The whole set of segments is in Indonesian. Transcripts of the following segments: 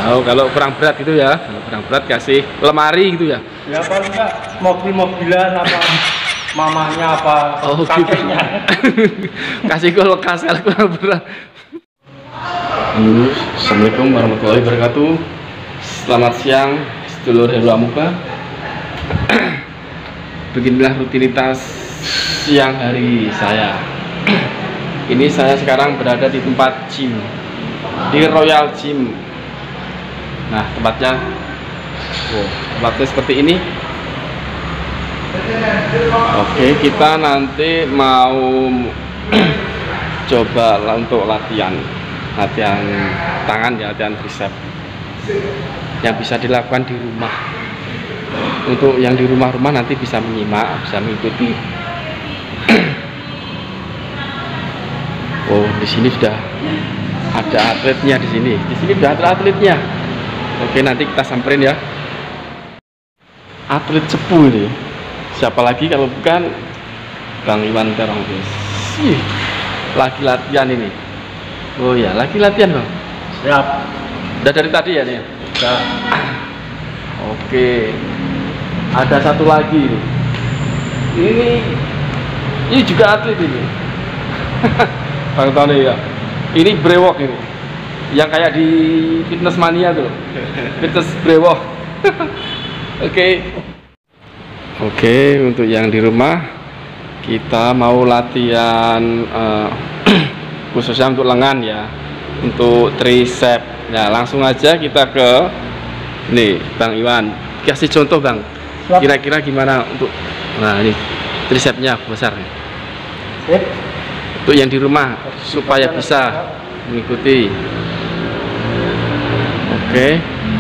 Oh, kalau kurang berat gitu ya. Kalau kurang berat kasih lemari gitu ya. Ya paling enggak mobil-mobilan apa mamahnya apa Oh, kakeknya. gitu. Kasih kulkas kalau kurang berat. Assalamualaikum warahmatullahi wabarakatuh. Selamat siang, sedulur Heru Amuba. Beginilah rutinitas siang hari saya. Ini saya sekarang berada di tempat gym, di Royal Gym. Nah, tempatnya seperti ini. Oke, kita nanti mau coba untuk latihan tangan ya, latihan tricep yang bisa dilakukan di rumah. Untuk yang di rumah-rumah nanti bisa menyimak, bisa mengikuti. Oh, di sini sudah ada atletnya di sini. Di sini sudah ada atletnya. Oke, nanti kita samperin ya. Atlet cepu ini. Siapa lagi kalau bukan Bang Iwan Terong, guys. Lagi latihan ini. Oh ya, lagi latihan, Bang. Siap. Udah dari tadi ya nih. Udah. Oke. Ada satu lagi nih. Ini juga atlet ini. Bang Tony ya. Ini brewok ini. Yang kayak di Fitness Mania tuh. Fitness brewok. Oke, untuk yang di rumah kita mau latihan khususnya untuk lengan ya, untuk tricep. Nah, langsung aja kita ke nih Bang Iwan. Kasih contoh, Bang. Kira-kira gimana untuk ini tricepnya besar nih. Sip. Untuk yang di rumah supaya bisa mengikuti. Oke.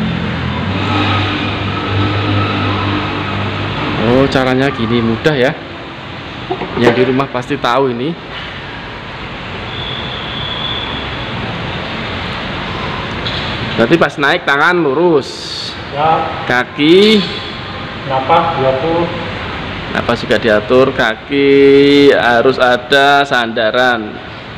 Oh, caranya gini, mudah ya. Yang di rumah pasti tahu ini. Berarti pas naik tangan lurus. Ya. Kaki Napas 20. napas juga diatur, kaki harus ada sandaran.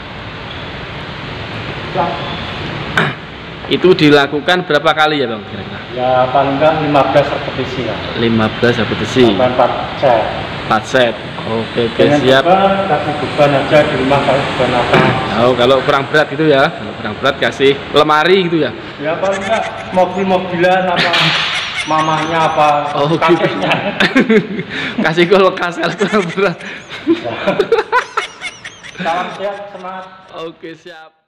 Ya. Itu dilakukan berapa kali ya, Bang, kira-kira? Ya paling enggak 15 repetisi ya. 15 repetisi. Sampai 4 set. 4 set. Oke, Dengan siap. kasih beban aja di rumah, kasih beban apa. Oh, kalau kurang berat gitu ya. Kalau kurang berat kasih lemari gitu ya. Ya paling enggak mobil-mobilan apa mamahnya apa Oh, kakeknya. gitu. Kasih kulkas kalau kurang berat. Salam sehat, semangat. Oke, siap.